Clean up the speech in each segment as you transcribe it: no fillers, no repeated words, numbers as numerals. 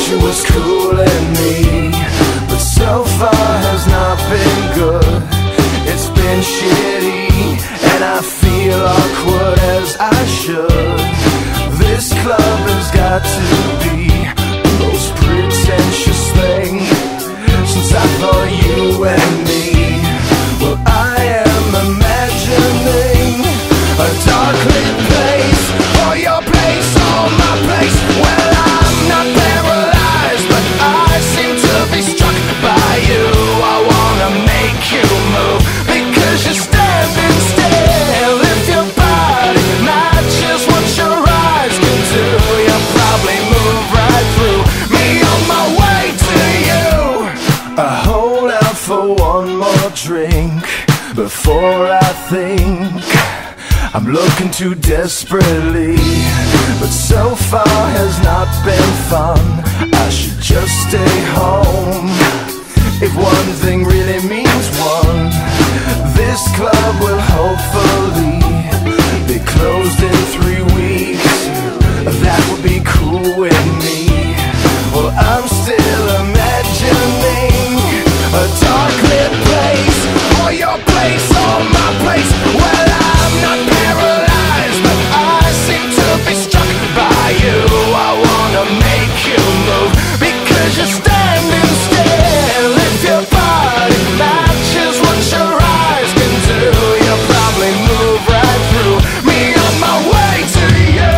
she was cooling me, but so far has not been good. It's been shitty, and I feel awkward as I should. This club has got to be the most pretentious thing since I thought you and me. Well, I am imagining a dark lit place, or your place, or my place. Well, I'm not paralyzed, but I seem to be struck by you. I wanna make you move, because you're standing still. If your body matches what your eyes can do, you'll probably move right through me on my way to you. I hold out for one more drink before I think I'm looking too desperately, but so far has not been fun. I should just stay home. If one thing really means one, this club will hopefully be closed in 3 weeks. That would be cool with me. Well, I'm still imagining a dark lit place, or your place, or my place. Well, I'm not paralyzed, but I seem to be struck by you. I wanna make you move, because you're standing still. If your body matches what your eyes can do, you'll probably move right through me on my way to you.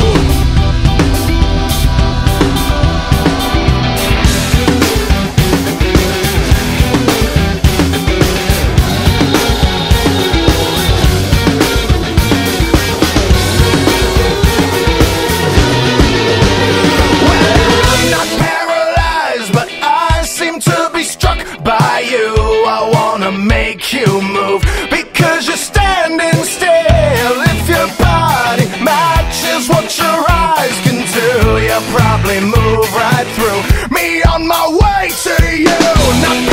Make you move, because you're standing still. If your body matches what your eyes can do, you'll probably move right through me on my way to you. Not